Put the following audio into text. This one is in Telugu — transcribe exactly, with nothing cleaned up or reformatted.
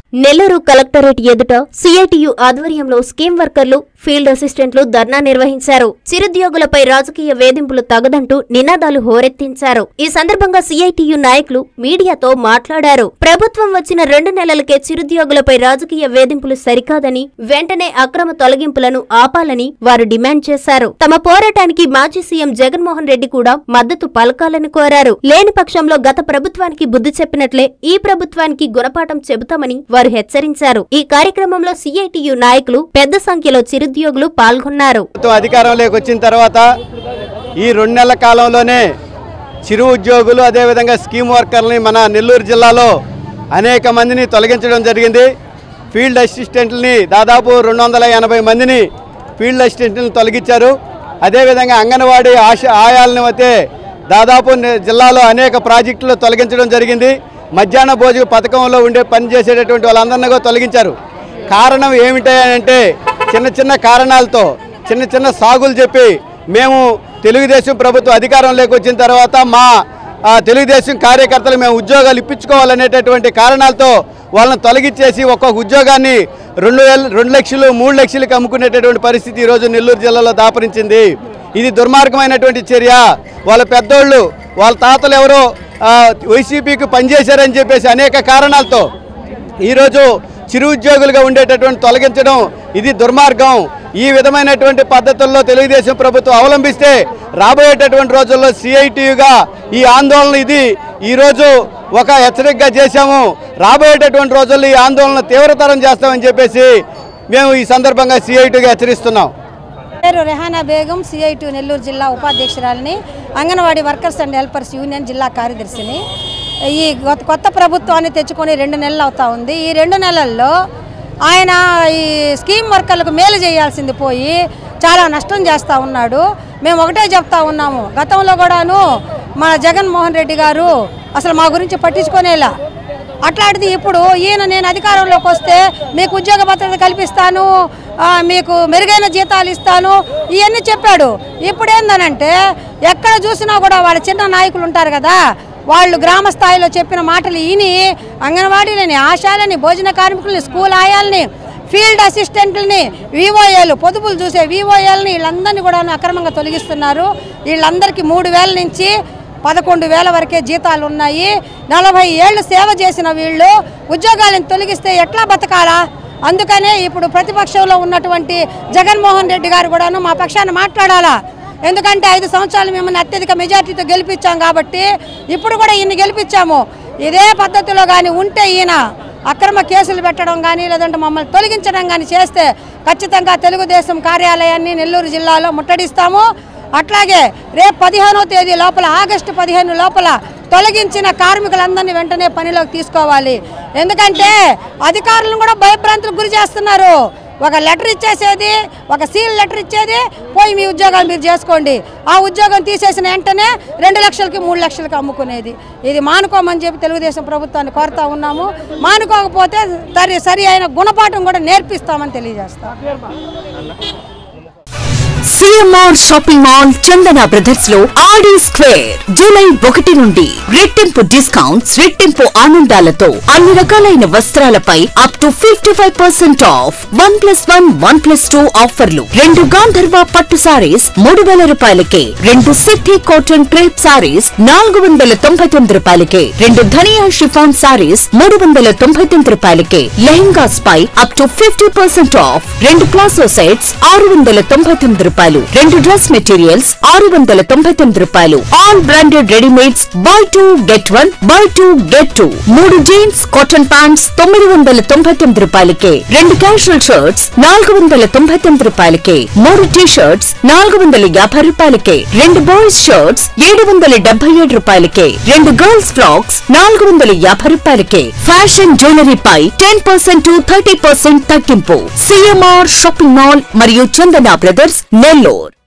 నెల్లూరు కలెక్టరేట్ ఎదుట సిఐటియు ఆధ్వర్యంలో స్కీమ్ వర్కర్లు, ఫీల్డ్ అసిస్టెంట్లు ధర్నా నిర్వహించారు. చిరుద్యోగులపై రాజకీయ వేధింపులు తగదంటూ నినాదాలు హోరెత్తించారు. ఈ సందర్భంగా సిఐటియు నాయకులు మీడియాతో మాట్లాడారు. ప్రభుత్వం వచ్చిన రెండు నెలలకే చిరుద్యోగులపై రాజకీయ వేధింపులు సరికాదని, వెంటనే అక్రమ తొలగింపులను ఆపాలని వారు డిమాండ్ చేశారు. తమ పోరాటానికి మాజీ సీఎం జగన్మోహన్ రెడ్డి కూడా మద్దతు పలకాలని కోరారు. లేని పక్షంలో గత ప్రభుత్వానికి బుద్ధి చెప్పినట్లే ఈ ప్రభుత్వానికి గుణపాఠం చెబుతామని వారు హెచ్చరించారు. ఈ కార్యక్రమంలో సిఐటియు నాయకులు పెద్ద సంఖ్యలో చిరుద్యోగులు పాల్గొన్నారు. అధికారంలోకి వచ్చిన తర్వాత ఈ రెండు నెలల కాలంలోనే చిరు ఉద్యోగులు అదేవిధంగా స్కీమ్ వర్కర్లని మన నెల్లూరు జిల్లాలో అనేక మందిని తొలగించడం జరిగింది. ఫీల్డ్ అసిస్టెంట్లని దాదాపు రెండు వందల ఎనభై మందిని ఫీల్డ్ అసిస్టెంట్లను తొలగించారు. అదేవిధంగా అంగన్వాడీ ఆశ ఆయాలను అయితే దాదాపు జిల్లాలో అనేక ప్రాజెక్టులు తొలగించడం జరిగింది. మధ్యాహ్న భోజన పథకంలో ఉండే పనిచేసేటటువంటి వాళ్ళందరినీ తొలగించారు. కారణం ఏమిటంటే చిన్న చిన్న కారణాలతో చిన్న చిన్న సాగులు చెప్పి మేము తెలుగుదేశం ప్రభుత్వం అధికారంలోకి వచ్చిన తర్వాత మా తెలుగుదేశం కార్యకర్తలు మేము ఉద్యోగాలు ఇప్పించుకోవాలనేటటువంటి కారణాలతో వాళ్ళని తొలగించేసి ఒక్కొక్క ఉద్యోగాన్ని రెండు వేల రెండు లక్షలు మూడు లక్షలకి అమ్ముకునేటటువంటి పరిస్థితి ఈరోజు నెల్లూరు జిల్లాలో దాపరించింది. ఇది దుర్మార్గమైనటువంటి చర్య. వాళ్ళ పెద్దోళ్ళు వాళ్ళ తాతలు ఎవరో వైసీపీకి పనిచేశారని చెప్పేసి అనేక కారణాలతో ఈరోజు చిరు ఉద్యోగులుగా ఉండేటటువంటి తొలగించడం ఇది దుర్మార్గం. ఈ విధమైనటువంటి పద్ధతుల్లో తెలుగుదేశం ప్రభుత్వం అవలంబిస్తే రాబోయేటటువంటి రోజుల్లో సిఐటియుగా ఈ ఆందోళన ఇది ఈరోజు ఒక హెచ్చరికగా చేశాము. రాబోయేటటువంటి రోజుల్లో ఈ ఆందోళన తీవ్రతరం చేస్తామని చెప్పేసి మేము ఈ సందర్భంగా సిఐటియుగా హెచ్చరిస్తున్నాం. పేరు రెహానా బేగం, సిఐటియు నెల్లూరు జిల్లా ఉపాధ్యక్షురాలిని, Anganwadi workers and helpers union జిల్లా కార్యదర్శిని. ఈ కొత్త ప్రభుత్వాన్ని తెచ్చుకొని రెండు నెలలు అవుతా ఉంది. ఈ రెండు నెలల్లో ఆయన ఈ స్కీమ్ వర్కర్లకు మేలు చేయాల్సింది పోయి చాలా నష్టం చేస్తూ ఉన్నాడు. మేము ఒకటే చెప్తా ఉన్నాము, గతంలో కూడాను మన జగన్మోహన్ రెడ్డి గారు అసలు మా గురించి పట్టించుకునేలా, అట్లాంటిది ఇప్పుడు ఈయన నేను అధికారంలోకి వస్తే మీకు ఉద్యోగ భద్రత కల్పిస్తాను, మీకు మెరుగైన జీతాలు ఇస్తాను ఇవన్నీ చెప్పాడు. ఇప్పుడు ఏందనంటే ఎక్కడ చూసినా కూడా వాళ్ళ చిన్న నాయకులు ఉంటారు కదా, వాళ్ళు గ్రామ స్థాయిలో చెప్పిన మాటలు ఈని అంగన్వాడీలని, ఆశాలని, భోజన కార్మికులని, స్కూల్ ఆయాలని, ఫీల్డ్ అసిస్టెంట్లని, వివోఏలు, పొదుపులు చూసే వివోఏలని వీళ్ళందరినీ కూడా అక్రమంగా తొలగిస్తున్నారు. వీళ్ళందరికీ మూడు వేల నుంచి పదకొండు వేల వరకే జీతాలు ఉన్నాయి. నలభై ఏళ్ళు సేవ చేసిన వీళ్ళు ఉద్యోగాలను తొలగిస్తే ఎట్లా బతకాలా? అందుకనే ఇప్పుడు ప్రతిపక్షంలో ఉన్నటువంటి జగన్మోహన్ రెడ్డి గారు కూడాను మా పక్షాన్ని మాట్లాడాలా. ఎందుకంటే ఐదు సంవత్సరాలు మిమ్మల్ని అత్యధిక మెజార్టీతో గెలిపించాం కాబట్టి ఇప్పుడు కూడా ఈయన గెలిపించాము. ఇదే పద్ధతిలో కానీ ఉంటే ఈయన అక్రమ కేసులు పెట్టడం కానీ లేదంటే మమ్మల్ని తొలగించడం కానీ చేస్తే ఖచ్చితంగా తెలుగుదేశం కార్యాలయాన్ని నెల్లూరు జిల్లాలో ముట్టడిస్తాము. అట్లాగే రేపు పదిహేనో తేదీ లోపల, ఆగస్టు పదిహేను లోపల తొలగించిన కార్మికులందరినీ వెంటనే పనిలోకి తీసుకోవాలి. ఎందుకంటే అధికారులను కూడా భయభ్రాంతులకు గురి చేస్తున్నారు. ఒక లెటర్ ఇచ్చేసేది, ఒక సీల్ లెటర్ ఇచ్చేది, పోయి మీ ఉద్యోగాలు మీరు చేసుకోండి, ఆ ఉద్యోగం తీసేసిన వెంటనే రెండు లక్షలకి మూడు లక్షలకి అమ్ముకునేది. ఇది మానుకోమని చెప్పి తెలుగుదేశం ప్రభుత్వాన్ని కోరుతా ఉన్నాము. మానుకోకపోతే సరి సరి అయిన గుణపాఠం కూడా నేర్పిస్తామని తెలియజేస్తాం. CMR shopping mall Chandana brothers లో ఆడి స్క్వేర్ జూలై ఒకటి నుండి రెట్టింపు డిస్కౌంట్స్, రెట్టింపు ఆనందాలతో అన్ని రకాలైన వస్త్రాలపై up to fifty five percent off. One plus one one plus two ఆఫర్లు. రెండు గాంధర్వ పట్టు సారీస్ మూడు వేల రూపాయలకే, రెండు సిద్ధి కాటన్ క్రేప్ సారీస్ నాలుగు వందల తొంభై తొమ్మిది రూపాయలకే, రెండు ధనియా షిఫాన్ సారీస్ మూడు వందల తొంభై తొమ్మిది రూపాయలకే, లెహంగాస్ పై up to fifty percent off. రెండు ప్లాసో సెట్స్ ఆరు వందల తొంభై తొమ్మిది రూపాయలు, రెండు డ్రెస్ మెటీరియల్స్ ఆరు వందల తొంభై తొమ్మిది రూపాయలు. All branded readymades buy two get one, buy two get two. మూడు జీన్స్ కాటన్ ప్యాంట్స్ తొమ్మిది వందల తొంభై తొమ్మిది రూపాయలకే, రెండు క్యాజువల్ షర్ట్స్ నాలుగు వందల తొంభై తొమ్మిది రూపాయలకే, మూడు టీ షర్ట్స్ నాలుగు వందల యాభై రూపాయలకే, రెండు బాయ్స్ షర్ట్స్ ఏడు వందల డెబ్బై ఏడు రూపాయలకే, రెండు గర్ల్స్ ఫ్రాక్స్ నాలుగు వందల యాభై రూపాయలకే. ఫ్యాషన్ జ్యువెలరీ పై ten percent to thirty percent తగ్గింపు. సిఎంఆర్ షాపింగ్ మాల్ మరియు చందన బ్రదర్స్ నెల్లూరు.